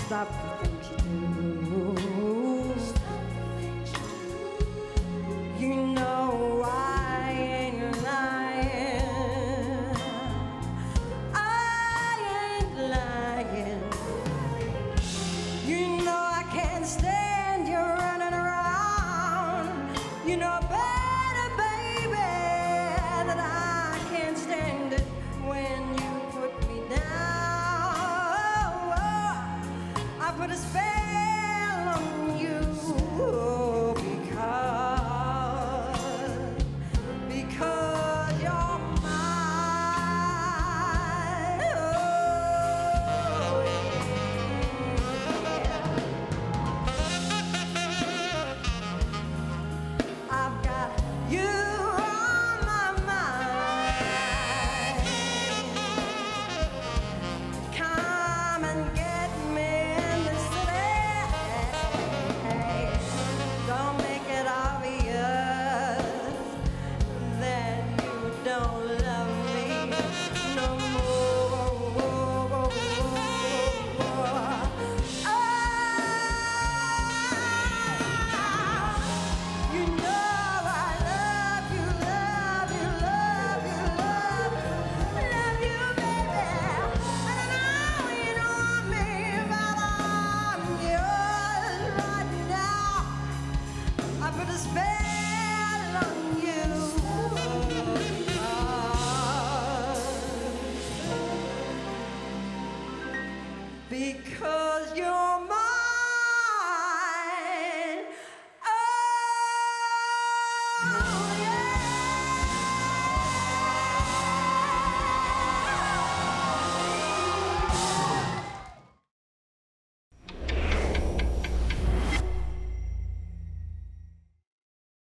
Stop the things you do. You know I ain't lying. I ain't lying. You know I can't stand you running around. You know better, baby, that I can't stand it when you put me down. I put a spell